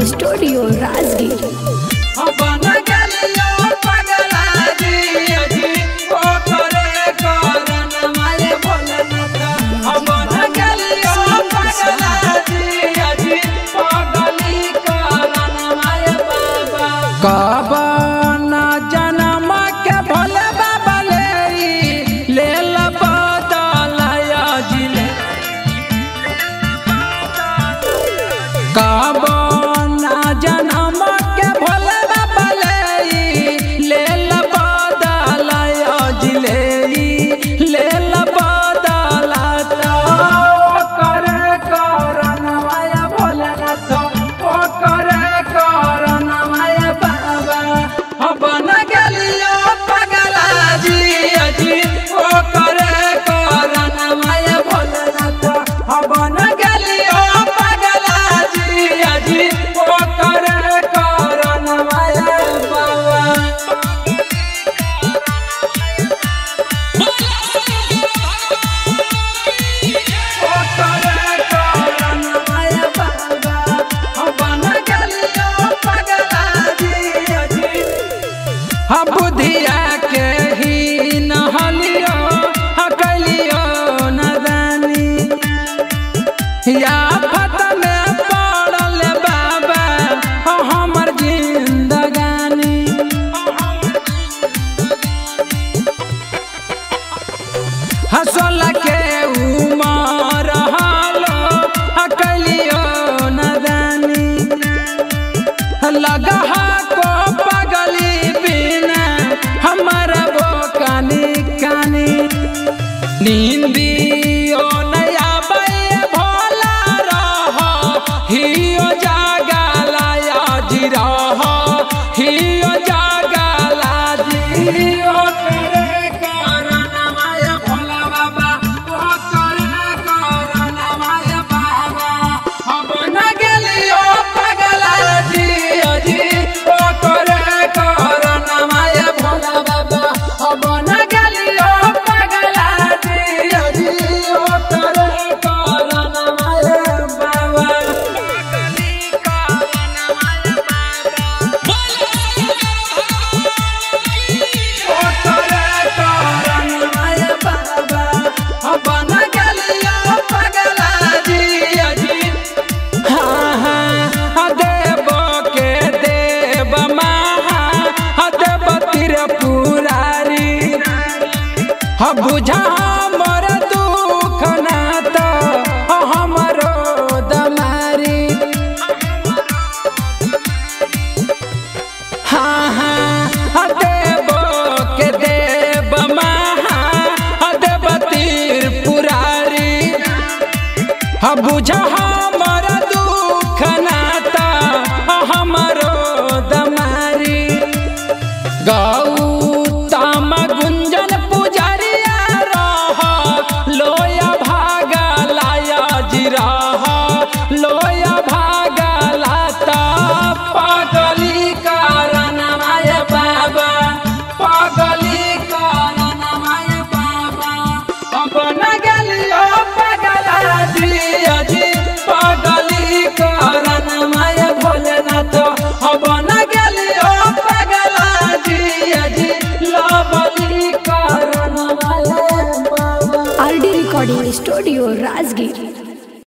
Studio Rajgir. बुधिया के ही नहलियो हकलियो नदानी या फत में पड़ल बाबा हमर जिंदगानी। हसल के उमर हलो हकलियो नदानी लगा को पगली हमारा वो कानी कानी नींदियो नया बे भोला रहा हियो जागला जी रहा हियो जागला जियो करे करना माया भोला बाबा वो करे करना माया बाबा हम न गेलियो पगला जी जी वो करे करना माया भोला बाबा अब न गेलियो पगला जी जी वो करे करना माया बाबा बुझा हमर दुख ना तो हमरो दमारी। हाँ हाँ देवो के देव महा देव तीर पुरारी बुझा हमर दुख ना तो हमरो दमारी। गौतम गुंजन लोया भागला ता पगली कारण माया बाबा पगली कारण माया बाबा अब न गेलियो पगला जी पगली कारण माया भोलेनाथ अब न गेलियो पगला जी लवली कारण माया बाबा। RD recording studio Rajgir.